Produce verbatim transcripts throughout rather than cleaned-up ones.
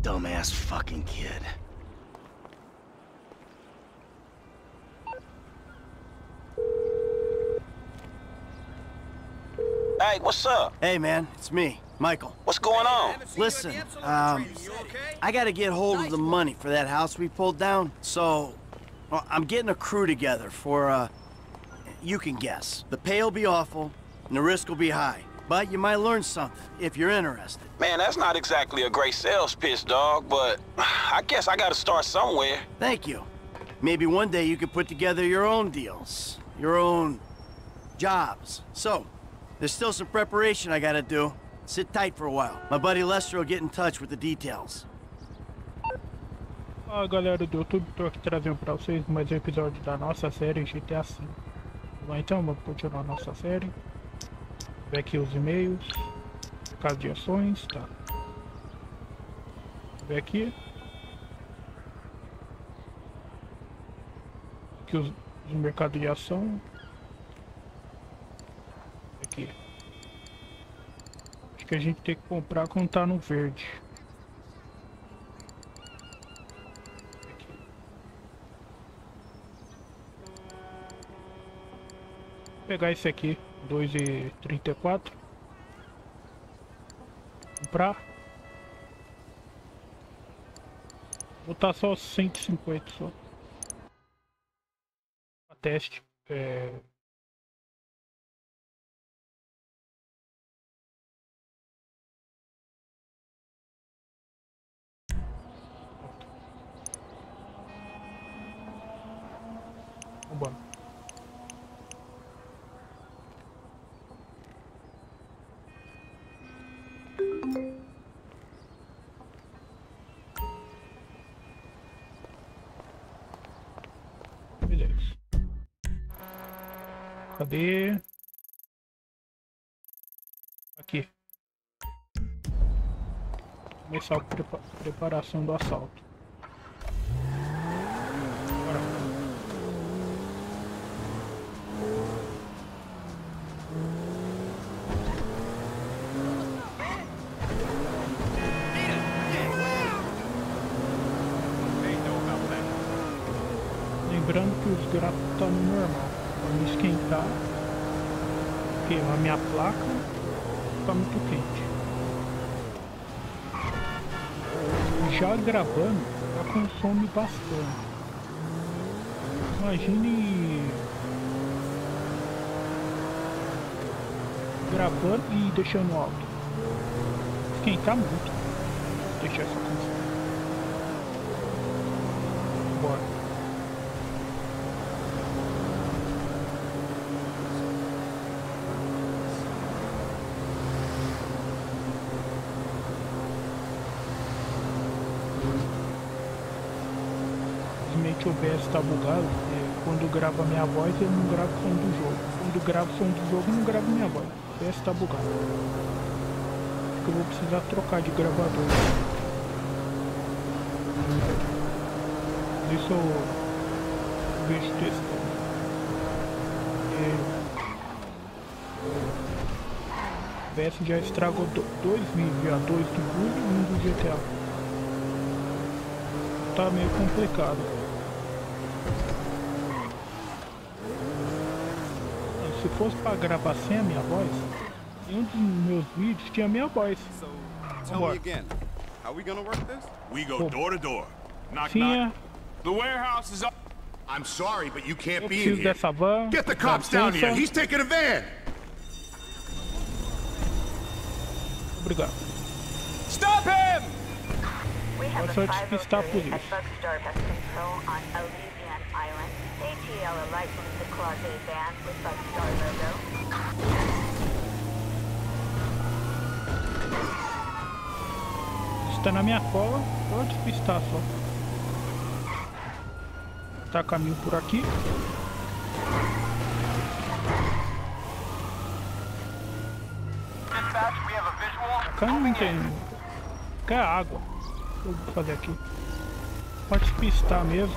Dumbass fucking kid. Hey, what's up? Hey, man, it's me, Michael. What's going on? Listen, um, I gotta get hold of the money for that house we pulled down, so well, I'm getting a crew together for, uh, you can guess. The pay will be awful, and the risk will be high. But you might learn something, if you're interested. Man, that's not exactly a great sales pitch, dog, but I guess I gotta start somewhere. Thank you. Maybe one day you could put together your own deals, your own jobs. So, there's still some preparation I gotta do. Sit tight for a while. My buddy Lester will get in touch with the details. Fala galera do YouTube, tô aqui trazendo pra vocês mais um episódio da nossa série G T A cinco. Bom, então vamos continuar a nossa série. Ver aqui os e-mails, caso de ações, tá. Ver aqui. Aqui os, os mercados de ação. Aqui. Acho que a gente tem que comprar quando tá no verde. Aqui. Vou pegar esse aqui, dois e trinta e quatro. Comprar. Vou botar só cento e cinquenta só. A teste. É... Vambora. Beleza. Cadê? Aqui. Começar a prepa preparação do assalto. Bora. Lembrando que os gráficos estão no normal, para não esquentar, porque a minha placa está muito quente. Já gravando, ela consome bastante. Imagine gravando e deixando alto. Esquentar muito. Deixar essa consome. Bora. O O B S está bugado, é, quando grava minha voz eu não gravo o som do jogo. Quando gravo o som do jogo eu não gravo minha voz. O O B S está bugado. Acho que eu vou precisar trocar de gravador. Isso eu vejo testando. É, o O B S já estragou dois vídeos, já dois do Bully e um do G T A. Tá meio complicado. Se fosse para gravar sem a minha voz, em um dos meus vídeos tinha a minha voz. Tell me again. How we gonna work this? We go door to door. Knock Tinha. knock. The warehouse is up. I'm sorry, but you can't Eu be in preciso here. dessa van. Get the dá cops down licença. here. He's taking a van. Obrigado. Stop him! We have Vou a só five despistar a oh three polícia. at Bugstar has control on Elysian Island. A T L are licensed to Class A van with Bugstar logo. Está na minha cola, vou despistar só. Tá caminho por aqui. Cá não tem. Cá é água. O que eu vou fazer aqui? Pode despistar mesmo.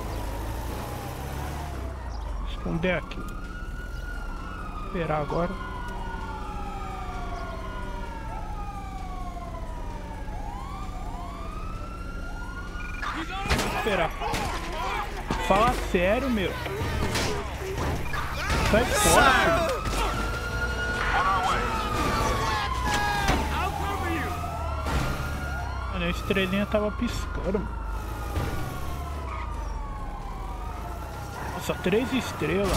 Esconder aqui. Esperar agora. Esperar. Fala sério, meu. Sai fora, filho. Mano, a estrelinha tava piscando, mano. Nossa, três estrelas.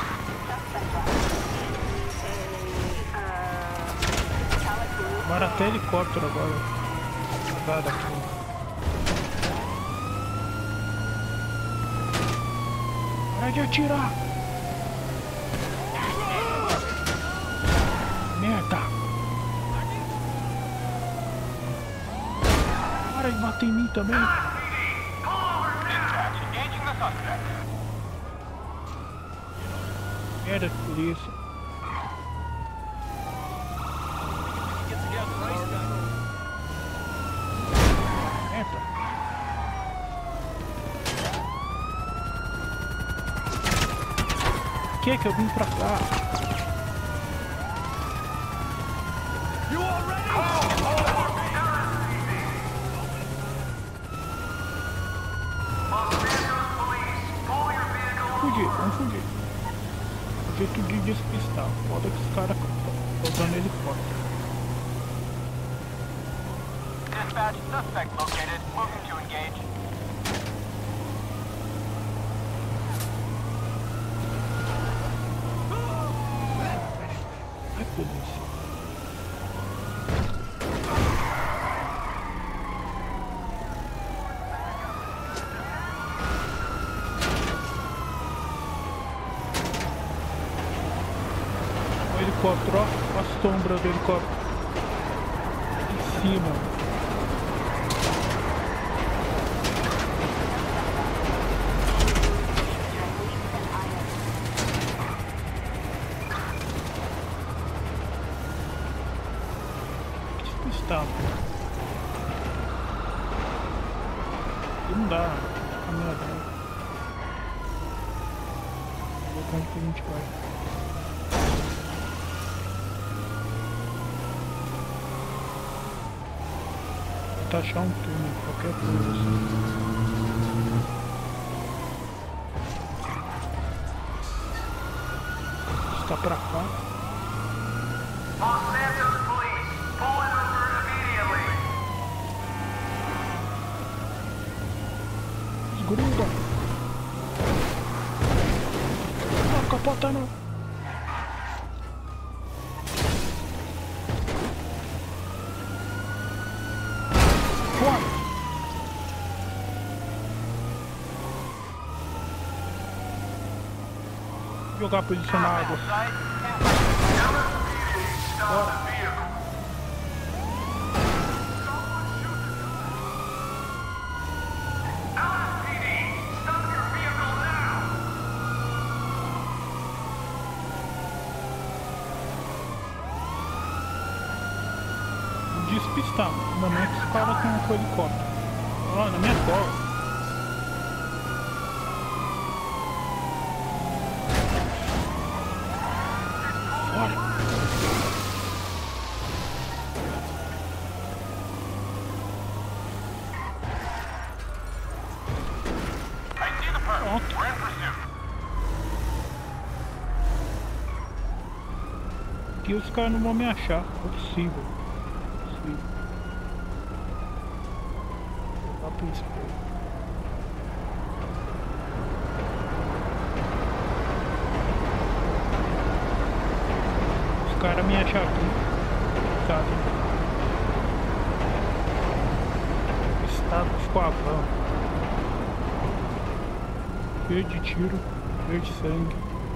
Bora até helicóptero agora. Nada aqui. Para de atirar. Merda. Para de bater em mim também. Merda, polícia. Merda. Por que que eu vim pra cá? Fugir, vamos fugir. Jeito de despistar. Foda que os caras estão usando helicóptero. Dispatch, suspect located. Moving to engage. Ai, polícia. Helicóptero, ó, a sombra do helicóptero em cima. Despistar, pô. Não dá, câmera dá. Vou ver onde que a gente vai. Achar um túnel, qualquer coisa assim. Está pra cá. Los Santos Police, pull in over immediately. Desgruda. Não, capota não. Jogar posicionado. Bora. Despistar, ainda mais que os caras estão com helicóptero. Ó, na minha cola. Aqui os caras não vão me achar, é possível. É possível. Vou dar pro espelho. Os caras me acham aqui, sabe? Estado ficou avão. Cheio de tiro, cheio de sangue.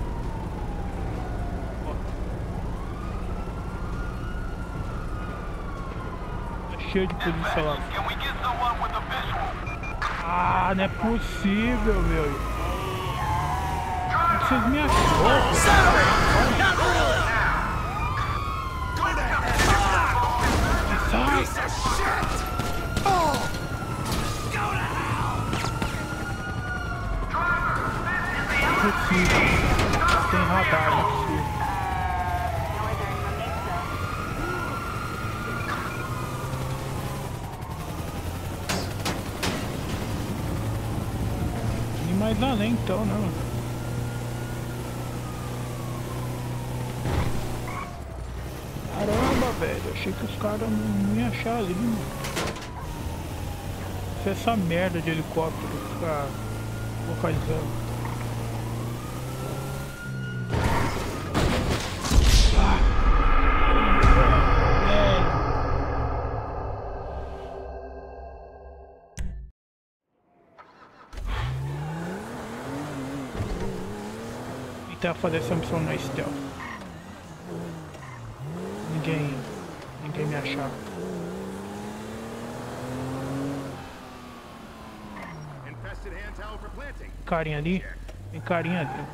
Cheio de polícia lá. Ah, não é possível, meu. Vocês me acharam. Sai! Não é possível. Tem radar, não é possível. mais além então, né, mano? Caramba, velho, achei que os caras não iam achar ali, mano. Se essa merda de helicóptero ficar localizando. Fazer essa missão na stealth. Ninguém. Ninguém me achava. Carinha ali. Tem carinha ali.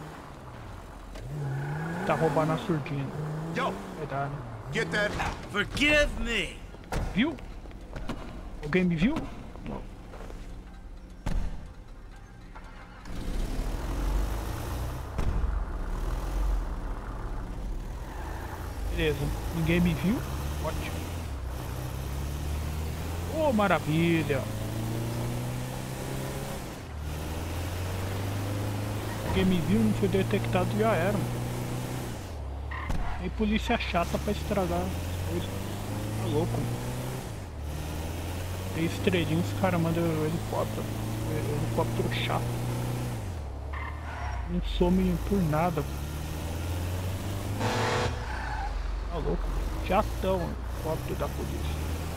Tá roubando a surdina. Vai dar, né? Get that. Forgive me! Viu? Alguém me viu? Não. Beleza, ninguém me viu? Ótimo. Oh, maravilha! Ninguém me viu, não foi detectado, já era, mano. Tem polícia chata pra estragar as coisas. Tá louco, mano. Tem estrelinha, os caras mandam helicóptero. Helicóptero chato. Não some por nada. Tá louco? Chatão, helicóptero da polícia.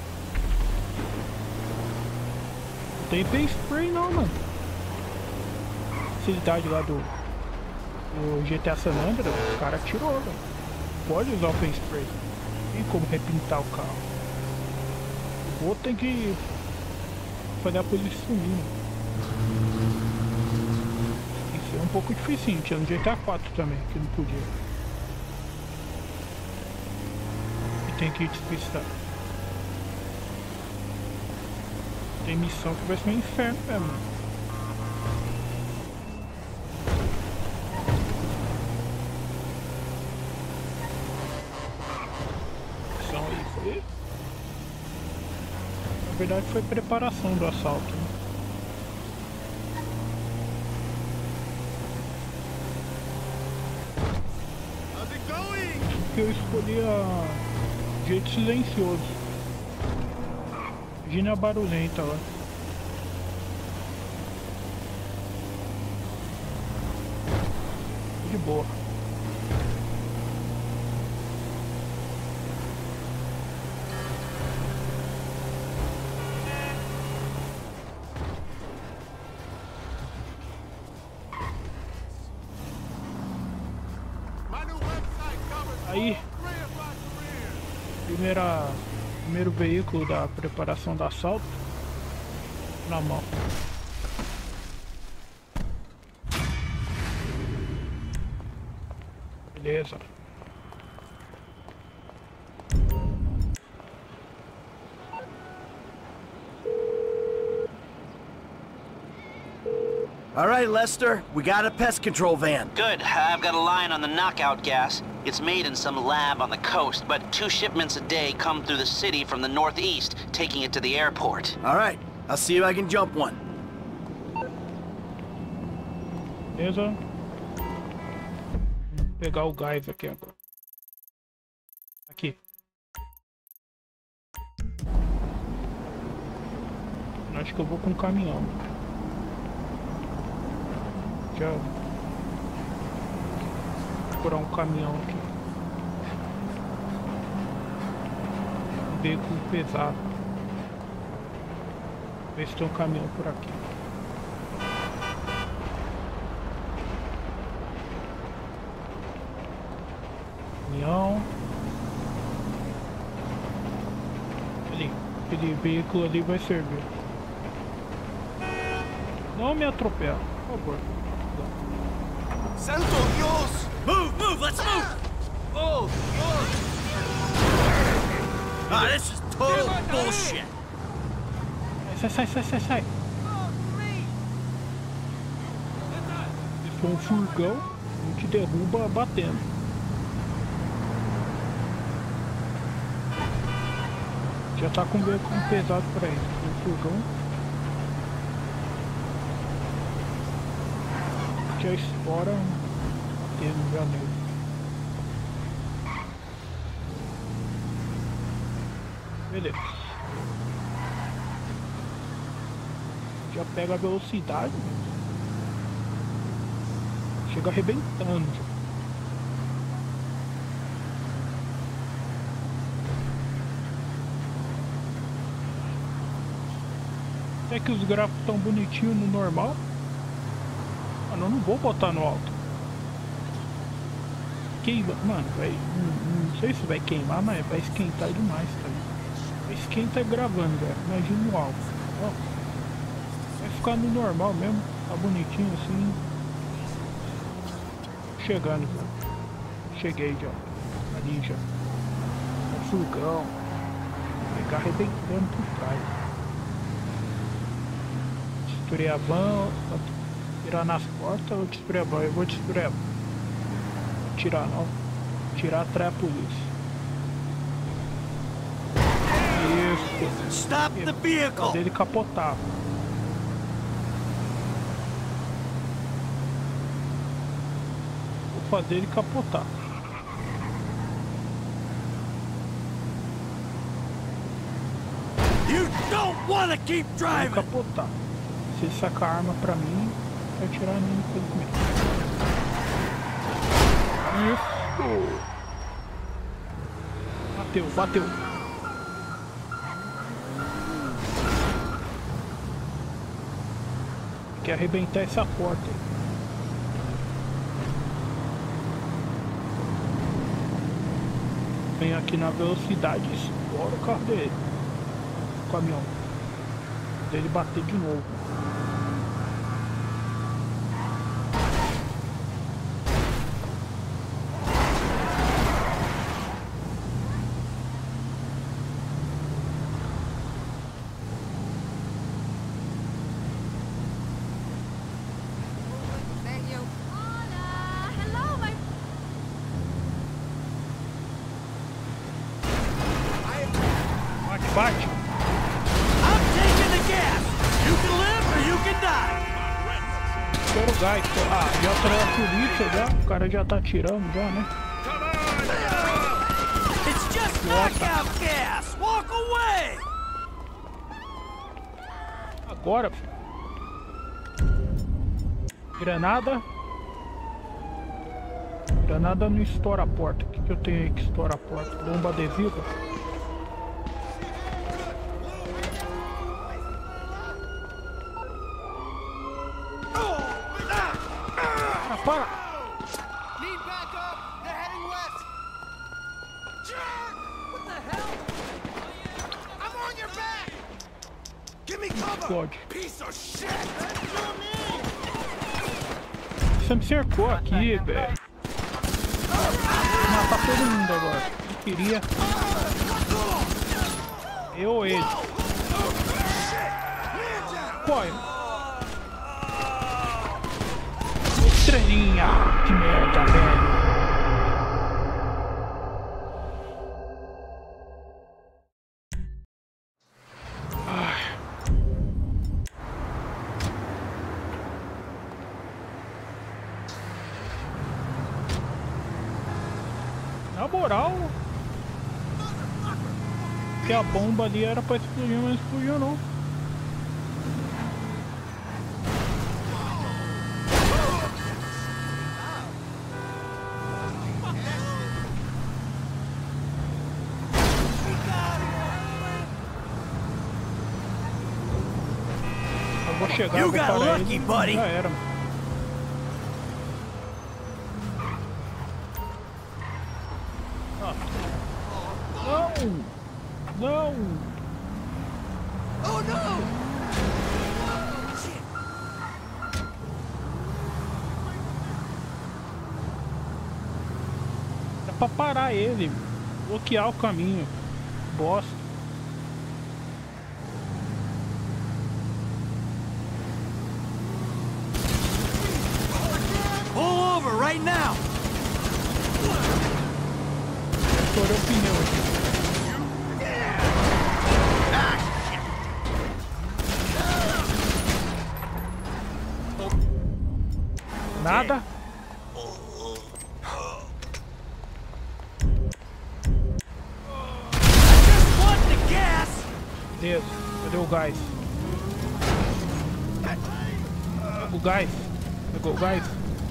Não tem pay spray não, mano. Facilidade lá do, do G T A San Andreas, o cara tirou, velho. Pode usar o pay spray. Tem como repintar o carro. O outro tem que fazer a polícia sumir. Isso é um pouco difícil, tinha no G T A quatro também, que não podia. E tem que despistar. Tem missão que vai ser um inferno mesmo. Missão aí foi. Na verdade foi preparação do assalto, né? Eu escolhi a jeito silencioso. Imagina a barulhenta lá. De boa. Aí, primeira, primeiro veículo da preparação do assalto na mão. Beleza. All right, Lester, we got a pest control van. Good. I've got a line on the knockout gas. It's made in some lab on the coast, but two shipments a day come through the city from the northeast, taking it to the airport. All right, I'll see if I can jump one. Beleza. Vou pegar o gás aqui agora. Aqui. Acho que eu vou com um caminhão. Já vou procurar um caminhão aqui. Um veículo pesado. Ver se tem um caminhão por aqui. Caminhão. Ali. Aquele veículo ali vai servir. Não me atropela, por favor. Santo Dios! Move, move, let's move! Oh, oh! Ah, this is total bullshit! Sai, sai, sai, sai, sai! Se for um furgão, a gente derruba batendo. Já tá com o veículo pesado pra isso. Se for um furgão. já estoura tendo já nele. Beleza. Já pega a velocidade. Chega arrebentando. É que os gráficos estão bonitinhos no normal. Mano, eu não vou botar no alto. Queima, mano, vai, não, não sei se vai queimar, mas vai esquentar demais, tá ligado? Vai esquentar gravando, velho. Imagina no alto. Ó, vai ficar no normal mesmo, tá bonitinho assim. Chegando já. Cheguei já. Ali já. O furgão. Vou pegar arrebentando por trás. Destruir a van. Tirar nas portas ou destruir a van? Eu vou destruir a van. Vou tirar não. Tirar atrai a polícia. Isso. Stop the vehicle! Fazer ele capotar. Fazer ele capotar. You don't wanna keep driving. Capotar. Se ele sacar a arma pra mim, vai tirar a minha infelizmente. Isso. Bateu, bateu. Quer arrebentar essa porta aí. Vem aqui na velocidade e estoura o carro dele. O caminhão. Dele bater de novo. Bate. I'm taking the gas. You can live or you can die. Quero o gás. Ah, já atraiu a polícia já. O cara já tá atirando já, né? It's just knockout gas. Walk away. Agora. Granada. Granada não estoura a porta. O que, que eu tenho aí que estoura a porta? Bomba adesiva. Para! Need backup! They're heading west! Jerk! What the hell? I'm on your back! Give me cover! God. Piece of shit! Você me cercou aqui, velho. Vou matar todo mundo agora. Eu queria. Eu ou ele? Corre! Estrelinha! Que merda, velho! Ai. Na moral, que a bomba ali era pra explodir, mas não explodiu não. Vou chegar, You vou got parar lucky, ele, buddy. já era. Ah. Não! Não! Oh no! É pra parar ele, bloquear o caminho. Bosta. Pull over right now. Estourou o pneu aqui. Nada. Beleza, cadê o gás? O gás. Pegou o gás.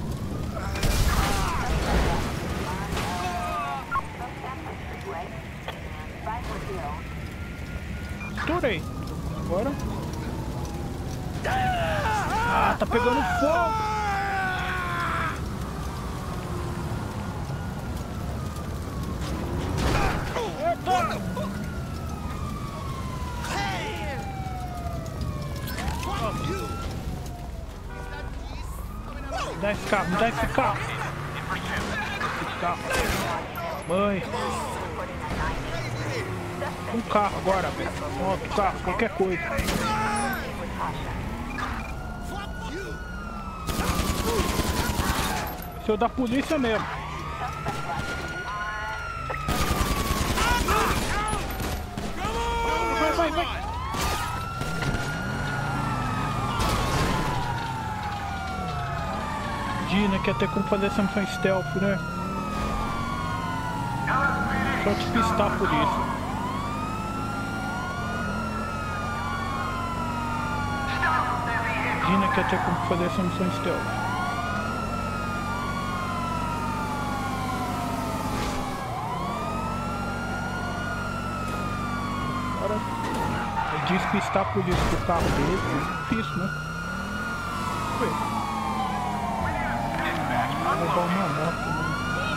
Estourei. Agora. Ah, tá pegando fogo. Me dá esse carro, me dá esse carro. Esse carro. Mãe. Um carro agora, velho. Moto, carro, qualquer coisa. Esse é o da polícia mesmo. Vai, vai, vai. Dina quer ter como fazer essa missão stealth, né? Só despistar a polícia. Dina quer ter como fazer essa missão stealth. Agora é despistar a polícia do carro dele, é difícil, né? Vamos ver. Vou roubar uma moto, né?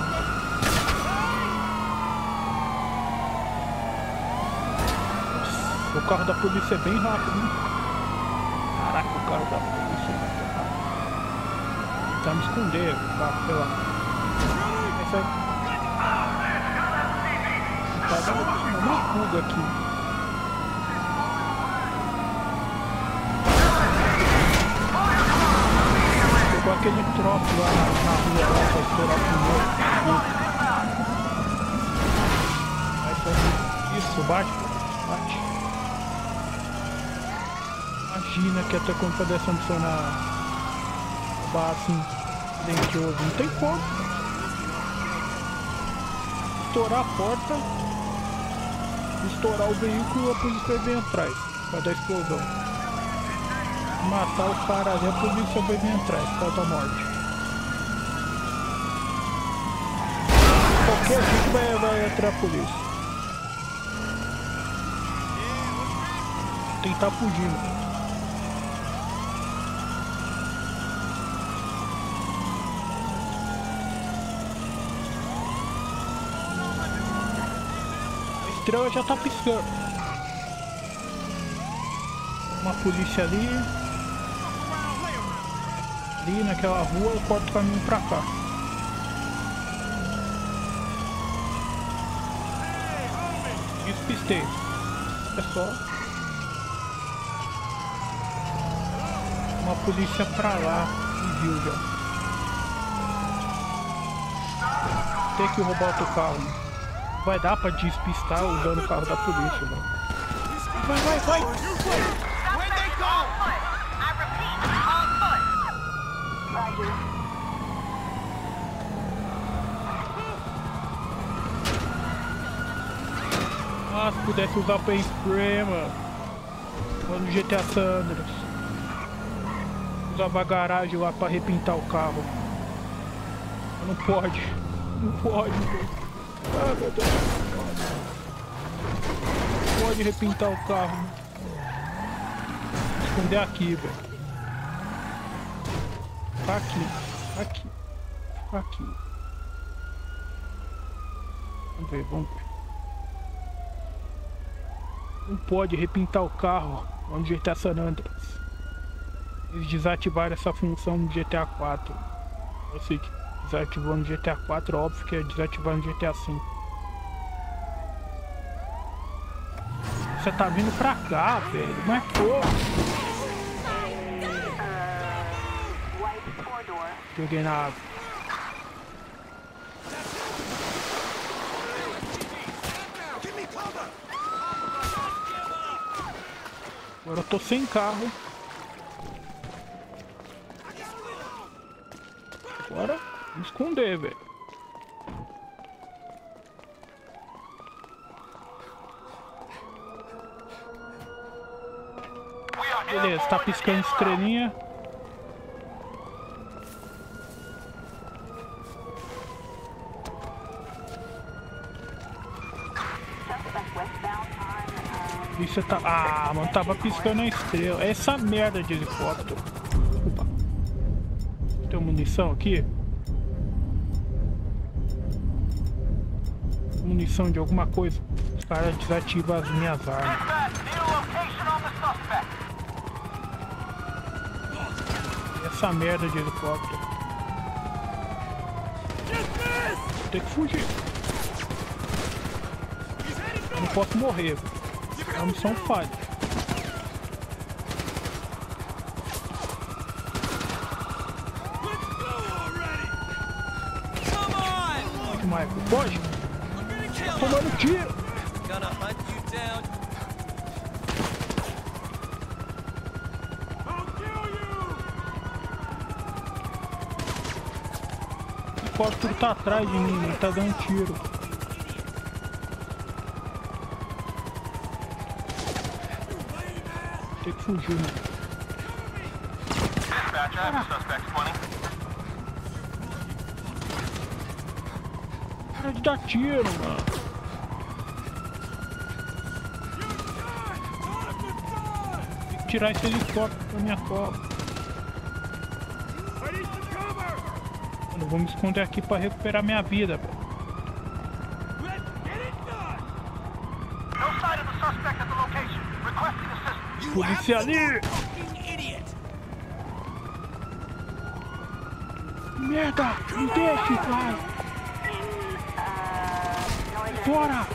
Nossa, o carro da polícia é bem rápido, né? Caraca, o carro da polícia é muito rápido. Tá me esconder o carro, sei lá. Esse aí. Tá dando uma fuga aqui. Pegou aquele troço lá na, na rua lá pra estourar o pneu. Vai sair. Isso, bate, bate. Imagina que até quando fazer essa missão na barra assim, silencioso, não tem como. Estourar a porta, estourar o veículo, a polícia vem atrás, vai dar explosão. Matar o cara ali, a polícia vai vir atrás, por causa da morte. Qualquer jeito vai, vai atrás da polícia. Tentar fugir, né? A estrela já tá piscando. Uma polícia ali. Ali naquela rua eu corto o caminho pra cá. Despistei. É só uma polícia pra lá e viu já. Tem que roubar outro carro. Vai dar pra despistar usando o carro da polícia, mano. Vai, vai, vai! Ah, se pudesse usar o Pain Spray, mano. Lá no G T A San Andreas. Usava a garagem lá pra repintar o carro. Não pode. Não pode, velho. Ah, meu Deus. Não pode repintar o carro. Vou esconder aqui, velho. Tá aqui. Aqui. Aqui. Vamos ver, vamos ver. Não pode repintar o carro no G T A San Andreas. Eles desativaram essa função no G T A quatro. Eu sei que desativou no G T A quatro, óbvio que é desativar no G T A cinco. Você tá vindo pra cá, velho. Mas pô. Peguei na água. Agora eu tô sem carro. Agora, vamos esconder, velho. Beleza, tá piscando estrelinha. Isso tá... Ah, mano, tava piscando a estrela. Essa merda de helicóptero. Opa. Tem munição aqui? Munição de alguma coisa. Os caras desativam as minhas armas. Essa merda de helicóptero. Tem que fugir. Eu não posso morrer. A missão falha. Michael, pode? Tomando tiro. O helicóptero tá atrás de mim, ele tá dando tiro. Tem que fugir, né? Para de dar tiro, mano. Tem que tirar esse helicóptero da minha cola. Mano, eu vou me esconder aqui para recuperar minha vida, velho. Polícia ali! Merda! Me deixe, cara! Fora!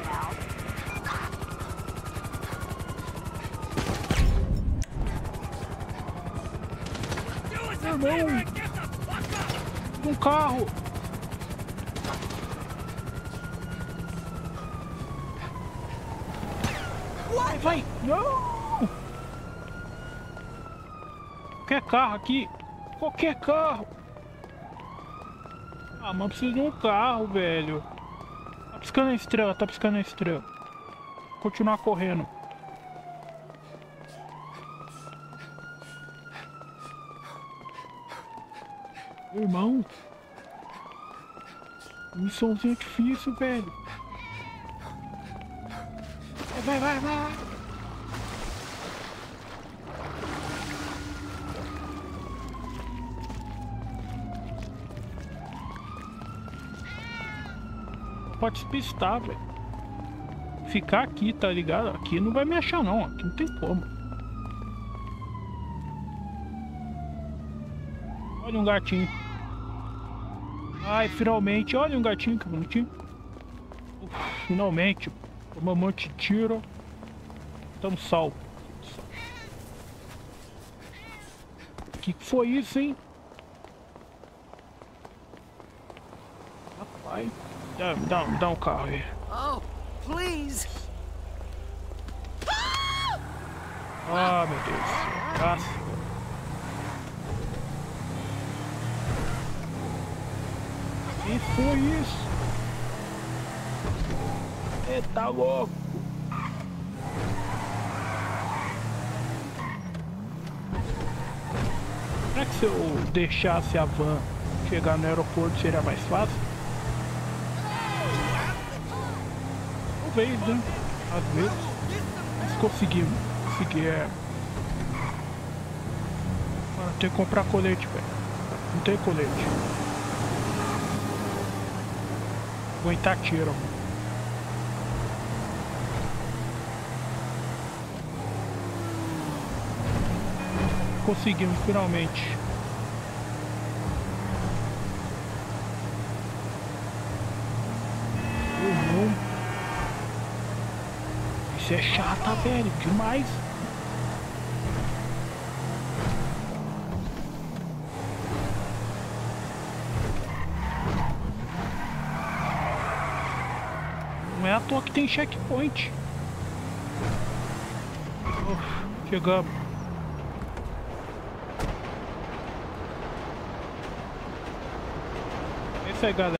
Irmão! Um carro! Vai, vai! Não! Qualquer carro aqui. Qualquer carro. Ah, mas preciso de um carro, velho. Tá piscando a estrela, tá piscando a estrela. Vou continuar correndo. Irmão. Missãozinha difícil, velho. Vai, vai, vai. Pode despistar, velho. Ficar aqui, tá ligado? Aqui não vai me achar, não. Aqui não tem como. Olha um gatinho. Ai, finalmente. Olha um gatinho, que bonitinho. Uf, finalmente. Toma um monte de tiro. Estamos salvos. Que que foi isso, hein? Rapaz. Dá, dá, dá um carro aí. Oh, please. Ah, meu Deus. Nossa. Que foi isso? Eita louco. Será que se eu deixasse a van chegar no aeroporto seria mais fácil? Talvez, né? Às vezes. Mas conseguimos. Consegui, é. Mano, tem que comprar colete, velho. Não tem colete. Aguentar tiro, mano. Conseguimos finalmente. Uhum. Isso é chata, velho, demais. Não é à toa que tem checkpoint. Uf, chegamos. isso aí, galera.